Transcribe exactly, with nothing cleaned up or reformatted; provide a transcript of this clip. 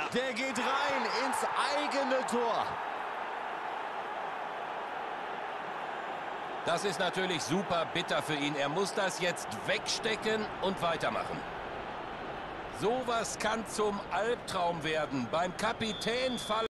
Der geht rein ins eigene Tor. Das ist natürlich super bitter für ihn. Er muss das jetzt wegstecken und weitermachen. Sowas kann zum Albtraum werden. Beim Kapitän fallen